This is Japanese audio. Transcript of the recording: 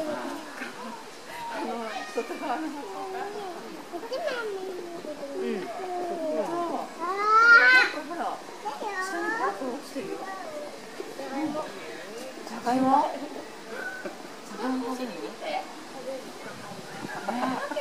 外側の。うん。ほら、下にパッと落ちてるよ。じゃがいも？じゃがいも食べる？